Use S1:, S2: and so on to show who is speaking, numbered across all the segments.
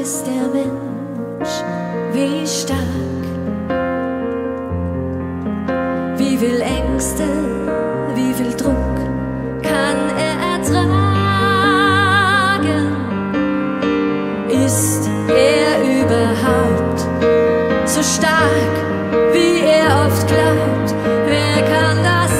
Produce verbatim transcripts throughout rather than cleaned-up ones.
S1: ist der Mensch, wie stark, wie viel Ängste, wie viel Druck kann er ertragen? Ist er überhaupt so stark, wie er oft glaubt? Wer kann das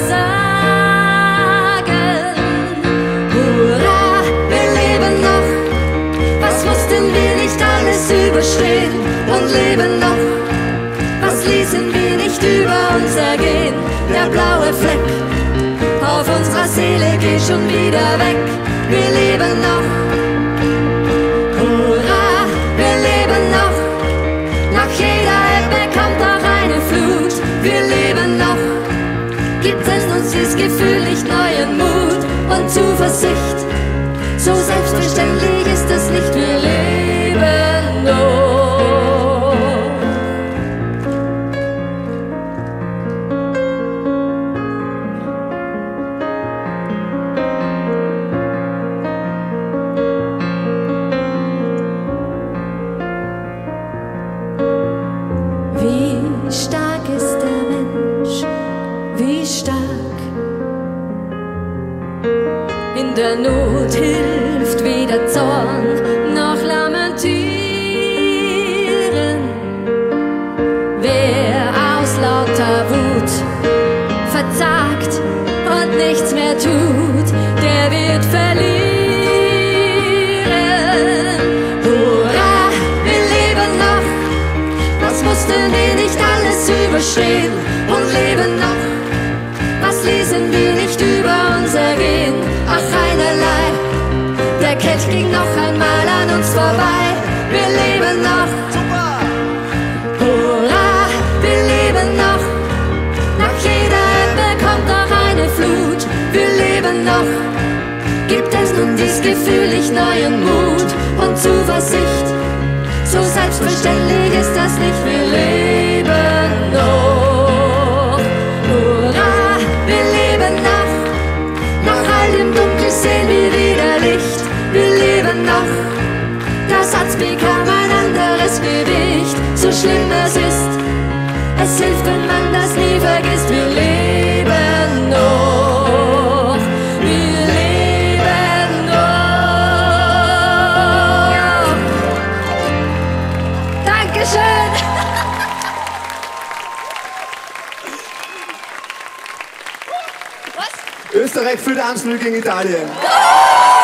S1: sagen? Hurra, wir leben noch. Was mussten wir nicht alles überstehen und leben noch? Was ließen wir nicht über uns ergehen? Der blaue Fleck auf unserer Seele geht schon wieder weg. Wir leben noch. Hurra, wir leben noch. Nach jeder Ebbe kommt auch eine Flut. Wir leben noch. Gibt es uns dieses Gefühl nicht neuen Mut und Zuversicht? So selbstverständlich ist es nicht. Wir leben noch. Wie stark ist der Mensch, wie stark. In der Not hilft weder Zorn noch Lamentieren. Wer aus lauter Wut verzagt und nichts mehr tut, der wird verlieren. Hurra, wir leben noch. Was mussten wir nicht alles überstehen und leben noch? Was ließen wir nicht über uns ergehen? Ach, einerlei, der Kelch ging noch einmal an uns vorbei. Wir leben noch. Hurra, wir leben noch. Nach jeder Ebbe kommt auch eine Flut. Wir leben noch. Gibt es nun dies Gefühl nicht neuen Mut und Zuversicht? So selbstverständlich ist das nicht. Wir leben noch. Hurra, wir leben noch. Nach all dem Dunkel sehen wir wieder Licht. Wir leben noch. Das Herz bekam ein anderes Gewicht. So schlimm es ist, es hilft, wenn man das nie vergisst. Wir leben noch. Wir leben noch. Dankeschön.
S2: Österreich führt eins null gegen Italien.